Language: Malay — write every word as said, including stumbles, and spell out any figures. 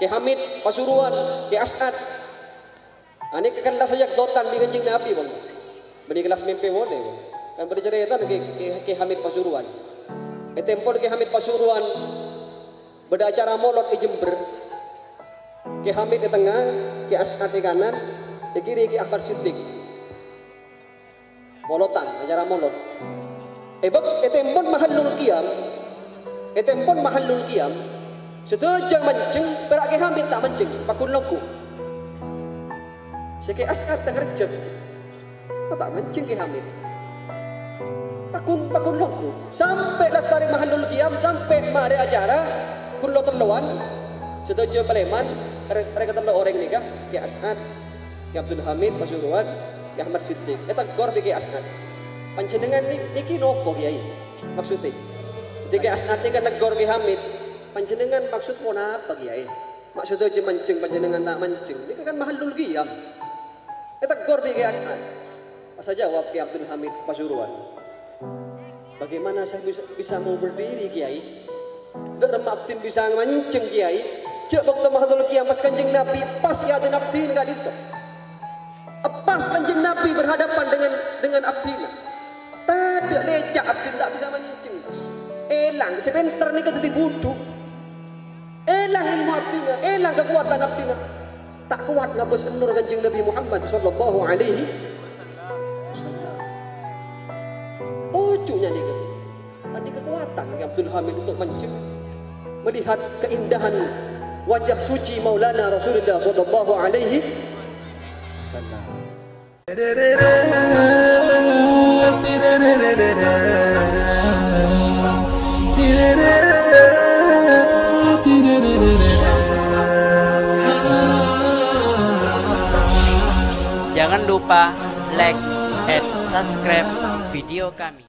Ki Hamid Pasuruan, Ki As'ad. Ini kan dah sajak dotan di Kanjeng Nabi bang. Beri kelas mimpi boleh. Kan bercerita Ki, Ki, Ki Hamid Pasuruan. Etempon Ki Hamid Pasuruan beda acara molot di Jember. Ki Hamid di tengah, Ki As'ad di kanan, di kiri Ki Akbar Siddiq. Molotan, acara molot. Ebak etempon mahallul qiyam. Etempon mahallul qiyam. Sedajang mancing, berak Ki Hamid tak mancing, pakun longku. Si Ki As'ad tak kerja. Tak mancing Ki Hamid. Pakun pakun longku. Sampai lestari mahallul qiyam, sampai mari acara kullo terlawan. Sedajang Paleman, mereka terlalu orang ni kah? Ki As'ad, Ki Abdul Hamid Pasuruan, Ki Ahmad Siddiq. Eta gor Ki As'ad. Panjenengan niki nopo Kiai? Maksudnya, Ki As'ad ni kan negor Ki Hamid. Panjenengan maksud pun apa Kiai? Maksudnya je mancing panjenengan tak mancing. Ini kan mahallul qiyam. Kita gor Ki As'ad. Masa jawab Ki Abdul Hamid Pasuruan. Bagaimana saya bisa, bisa mau berdiri Kiai? Dak remabtin bisa mancing Kiai. Cek waktu mahallul qiyam pas Kanjeng Nabi pas ya ada abdin enggak itu. Pas Kanjeng Nabi berhadapan dengan dengan abdina. Tak lecak abdin tak bisa mancing. Elang sebentar ni kata dibudu. Elang ilmu abdina, elang kekuatan abdina. Tak kuat ngabus nur Kanjeng Nabi Muhammad sallallahu alaihi wasallam. Ujungnya ni kan. Tadi kekuatan Abdul Hamid untuk mancing. Melihat keindahan wajah suci Maulana Rasulullah sallallahu alaihi wasallam. Jangan lupa like and subscribe video kami.